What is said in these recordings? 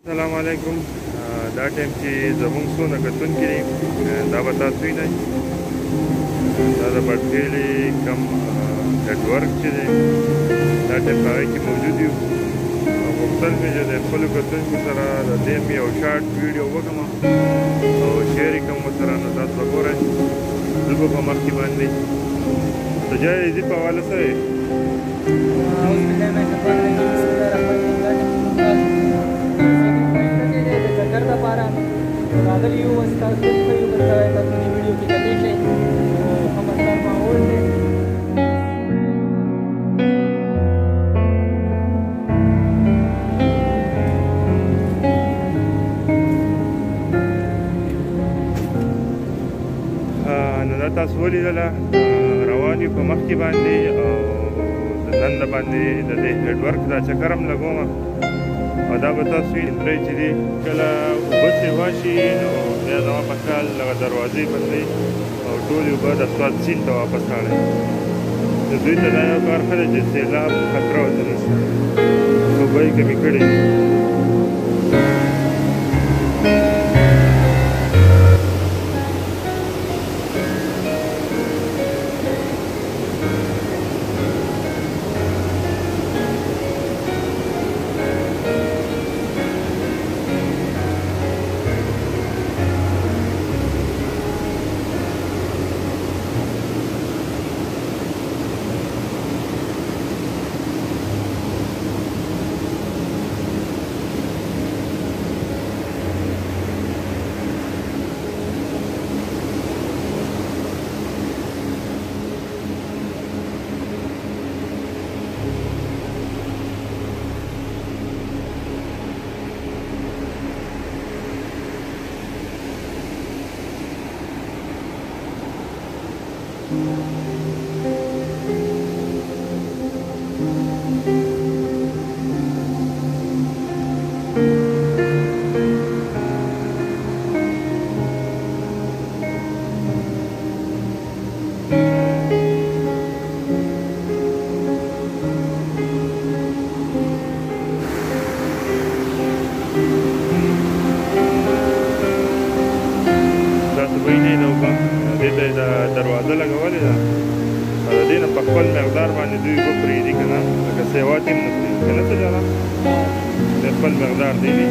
السلام علیکم. دا ټیم چې زموږ څونه کتونکي دي دا به تاسو وینئ. دا د بټخیلي کم نیټورک چې دی دا ټیم په هغې کې موجود یو او غوښتل مې چې د خپلو کتونکو سره د دې مې یو شارټ ویډیو وکړم او شیر یې کړم ورسره. نو تاسو به ګورئ زه به په مخکې باندې د جایزې په حواله څه دی. راغلی یو ستاسو د خپلو ورته تاسو د ویډیو کې کتلی شئ نو ښه مطلب ماحول دی. نو دا تاسو ولیدله روان یو په مخکې باندې او د نن د باندې د دې نیټورک دا چکر هم لګوم او دا به تاسو وینئ چې دی کله اوبه سیوا شي نو بیا زما په خیال دغه دروازې بندوي او ټولې اوبه د سوات سیند ته واپس اړوي. د دوی ته دا یو کار ښه دی چې سیلاب خطره ورته نشته، اوبه یې کمې کړې دي. دروازه لګولې ده او د دې نه په خپل مقدار باندې دوی اوبه پرېږدي که نه لکه سیوات یې هم نه پرېږدي که نه څه جاله د خپل مقدار دی وي.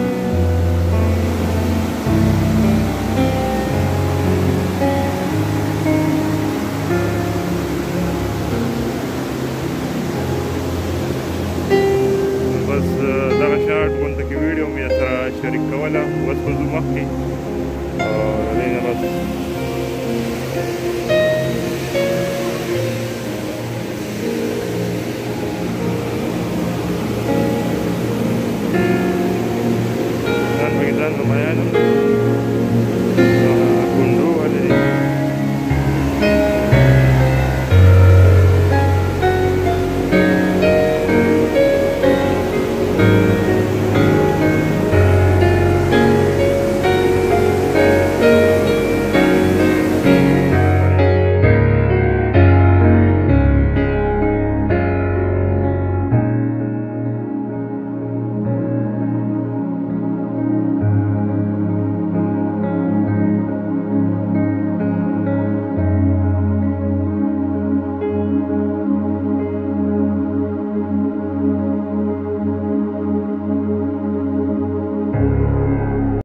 بس دغه شارټ غونته کې ویډیو مې سره شریک کوله. اوس به ځو مخکې او د دې نه بس ځان نمایان